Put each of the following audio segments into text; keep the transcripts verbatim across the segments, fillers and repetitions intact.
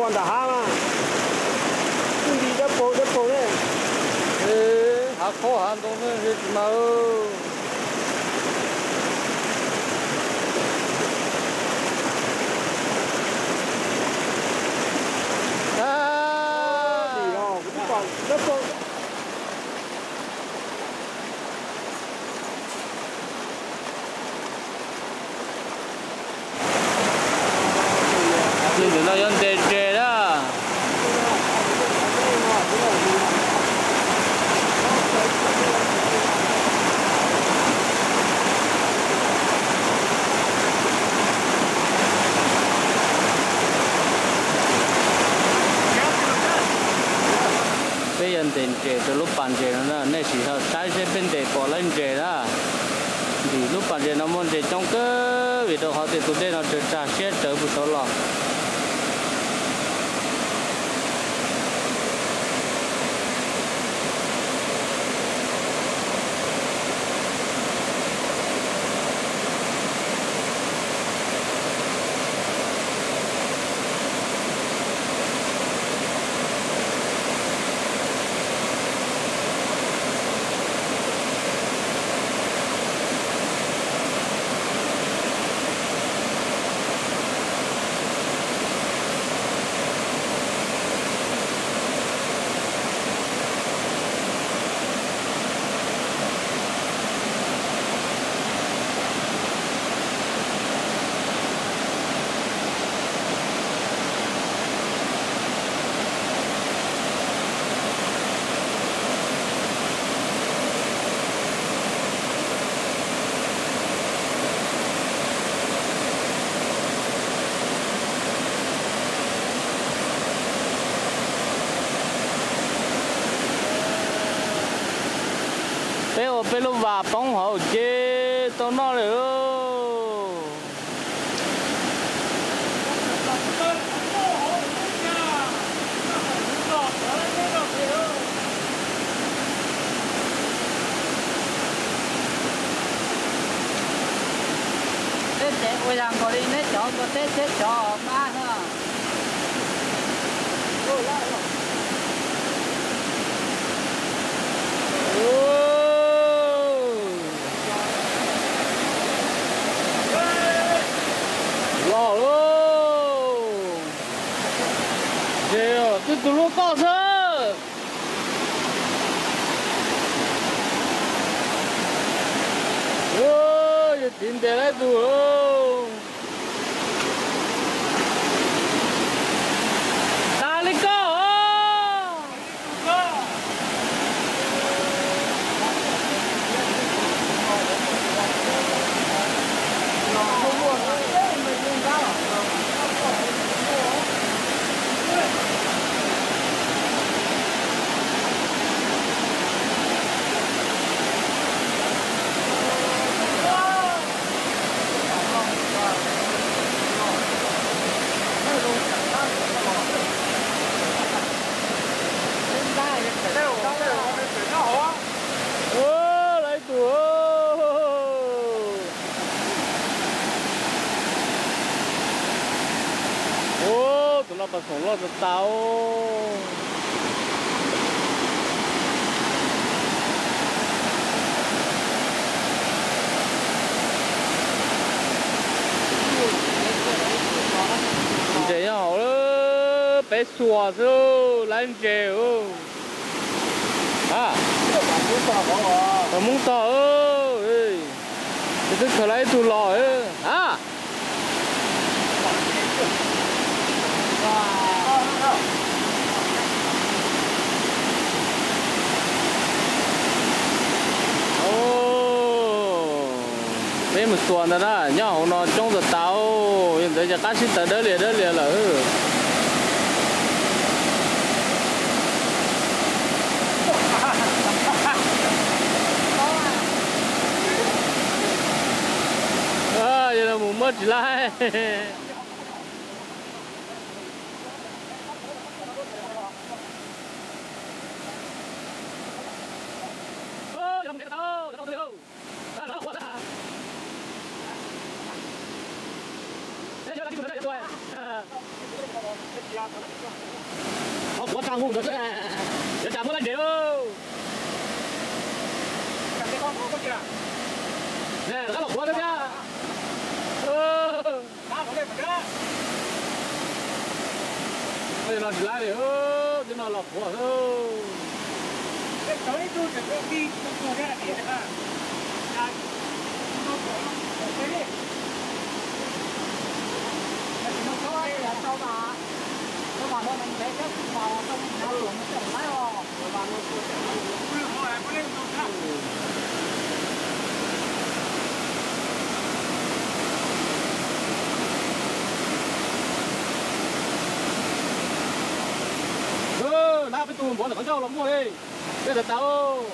còn đã ha mà đi đắp bộ đắp bộ đấy ê hạt khó hạt đâu nữa hết mà à đi rồi cũng còn đắp bộ nhìn thấy nó vẫn đẹp đẹp đó bây giờ tiền trẻ từ lúc bàn trẻ nó nên chỉ là trái sẽ bên để bỏ lên trẻ đó thì lúc bàn trẻ nó muốn trẻ trong cơ vì đâu họ thì tụi đây nó trở trả sẽ trở một số lọ bé ở bên lúc vào bóng họ chế tao nói rồi tết tết quay làm có đi nét chọn có tết tết chọn ba thôi lò luôn giờ tôi tụi nó có sao ôi giờ tìm để lại tụi ta lên co tụi nó bắt khổng lồ tụi tao chế nhau họ đó bé xùa chứ lên chèo à tao muốn tao ơi thì cứ lấy tụi lò ấy à bé một tuần rồi đó nhau nó trong giờ tao hiện tại giờ cá xin tới đỡ liền đỡ liền là à giờ là muốn mất chỉ lại Không có trang hùng được đấy. Để chạm lên đều. Nè, nó lọc quá đấy nha. Ơ. Bây giờ nó chỉ lại để ơ, chứ nó lọc quá ơ. Tới tôi sẽ đi tôi ra để ha. Đây. Nó có cái đi. Nó có ai là sao mà nó mà nó mình để cái vào trong nó luồng nó chẳng lái ho rồi vào nó Không phải có lên không sao. Ơ, na cái tùm bỏ là con trâu lắm mua đi. Đây là tao.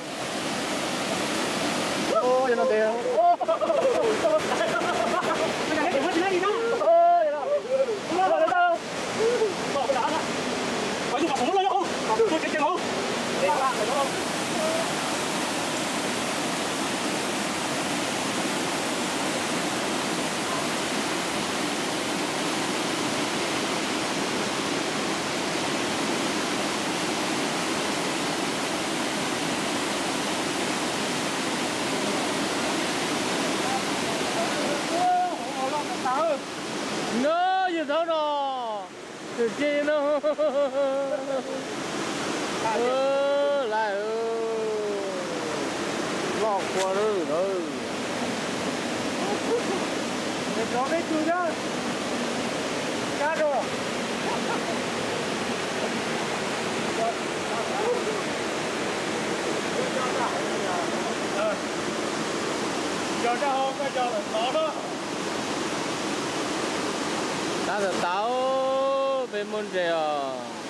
Ô, giờ nó đều. Ô. Cái này để hết đi đó. Ơi, nó. Nó vào đây đâu? Bỏ cái đá ra. Phải dùng vào nó không? Tôi chết chết không? Để ra phải không? Nó gì đó nó. Từ chi nó. Ơ, lại ơ. Lọc qua rồi đó. Để cho cái chui đó. Cá rồi. Cho ra không, cái cho là nó đó. Ta là tao về môn trẻ à.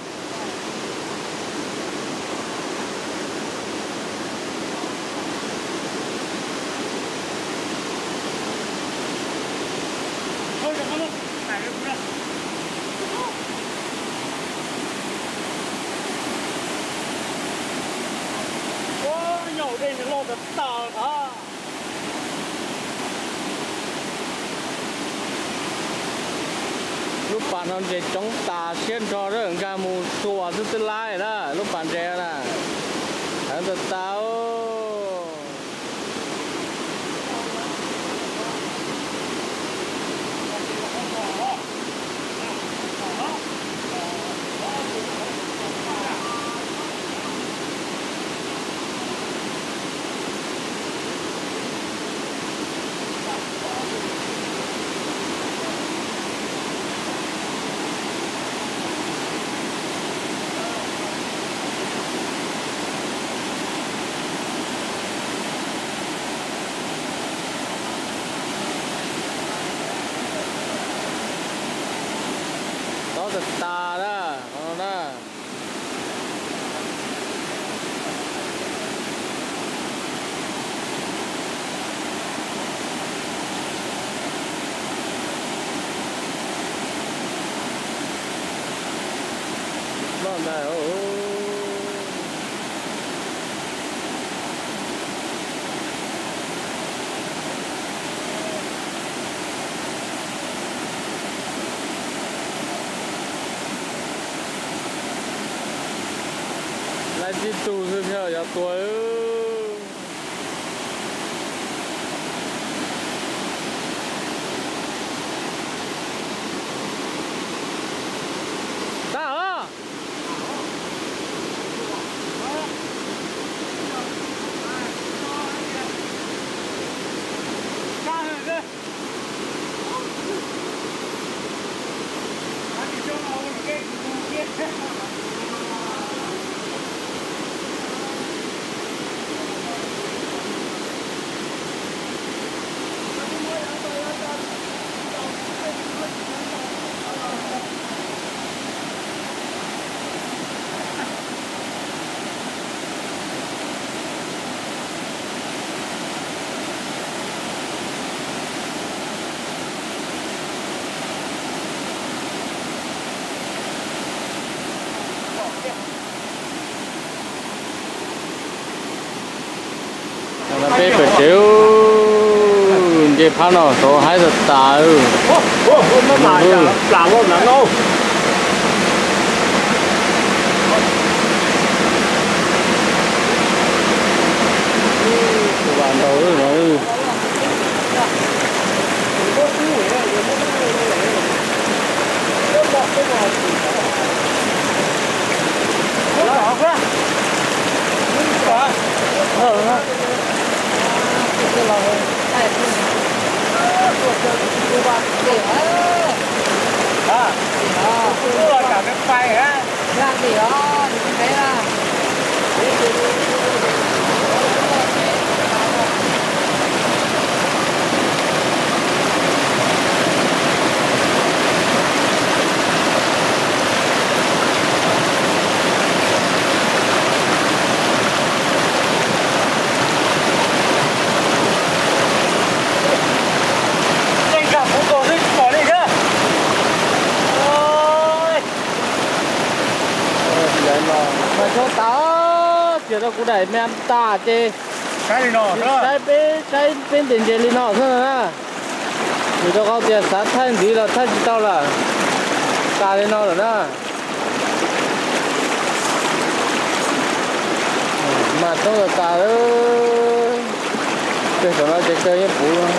Thôi được không? Này được chưa? Ôi, nhổ đây thì lo được tờ hả? Lúc bạn nó chạy chống tà xuyên cho đó người ta mù xùa từ từ lại đó lúc bạn trẻ nè hắn thật tao đó thật tà đó nó đó nó này ô lại đi tù rồi theo nhà tuổi ta hả Cá rồi đây. Anh đi cho nó một cái kia. nó bé phải chịu cái phá nó số hai thật tà ừ Ô, ô, nó lại là làm không là nô. hơn á. cái lò này của chơi của bạn để À, cứ là cả nước bay hả? làm gì đó thế là Anh gặp cũng còn đi bỏ đi chứ. Ôi. Đấy mà mà cho tao chỉ đâu cũng đẩy men ta chứ. Cái gì nó nữa? Cái bên cái bên tiền chế linh nó thôi à. Chỉ đâu có tiền sát thanh gì là thanh chỉ tao là ta lên nó rồi đó. Mà tôi là ta đó. Cái chỗ nó chơi chơi như phụ luôn.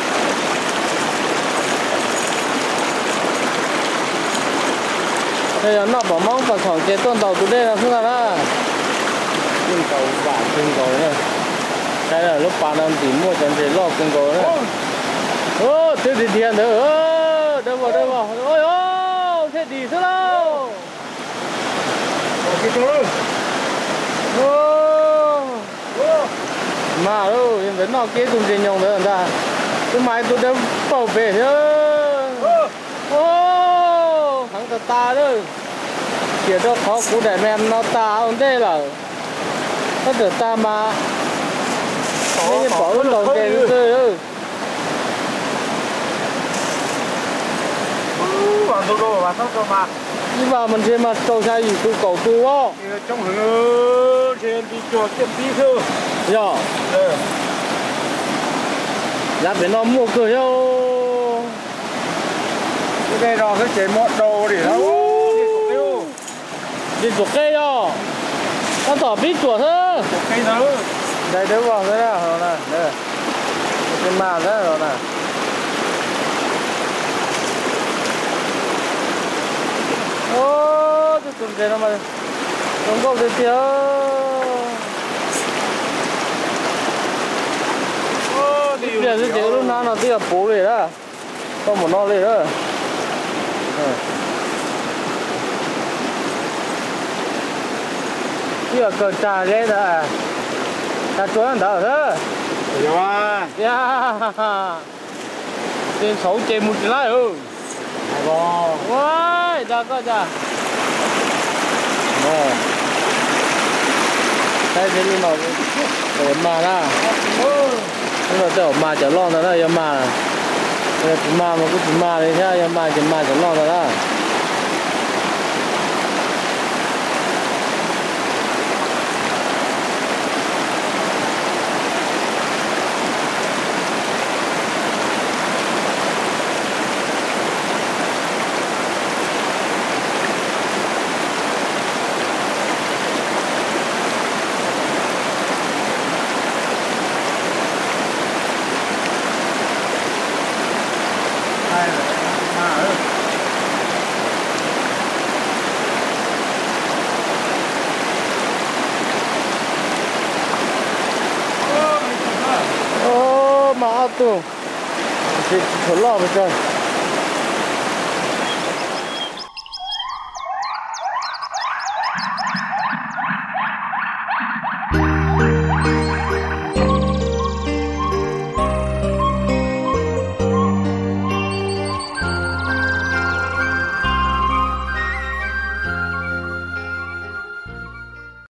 Bây giờ nó bỏ mong và khoảng chế tuần đầu từ đây là không ra đó. Cưng cầu và cưng cầu nữa. Cái là lúc ba năm thì mua chân thì lo cưng cầu nữa. Ô, thế thì tiền nữa. Ô, đâu vào đâu vào. Ôi ô, thế thì sao đâu. Cái chỗ. Ô. Mà đâu, em vẫn nó kia cùng trên nhau nữa ta. Cái máy tôi đã bảo vệ chứ. Ô, thằng ta ta đó. Chỉ đó khó cú để em nó ta ông đây là. Nó được ta mà. Nên bỏ luôn đầu kề rồi đó. Bạn tôi đâu bạn nó cơ mà. Nhưng mà mình xem mà cầu sai gì tôi cầu tu á. Trong hướng trên đi chuột tiếp đi thôi. Dạ. Giá phải nó mua cửa đâu. Cái đây nó cái chế một đầu để nó đi chuột cây đó. Nó tỏ biết chuột thôi. cây nữa. Đây đâu vào đây nào rồi nè. Đây. Cái mà đó rồi nè. Ô, tôi tưởng thế nó mà. Không có gì thiếu. Bây giờ cái lúc nào nó tiếc bố này đó. Không một nó lên đó. Bây giờ cờ trà ghê đó. Ta chúa ăn đó hả? Rồi. Yeah. Trên sáu trên một cái lại ừ. Wow. Ôi, ra coi ra. Nè. Đây cái gì mà để mà ra. Nó là tiểu mà chở lon đó là mà. Đây là mà mà cứ mà đấy nhá, mà chỉ mà chở lon đó. Ô mà áo tù thì thở lo bây giờ